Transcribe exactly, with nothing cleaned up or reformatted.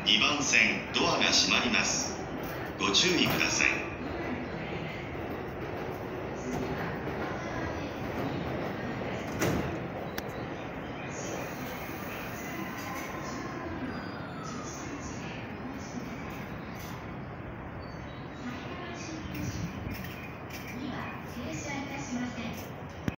にばん線ドアが閉まります。ご注意ください。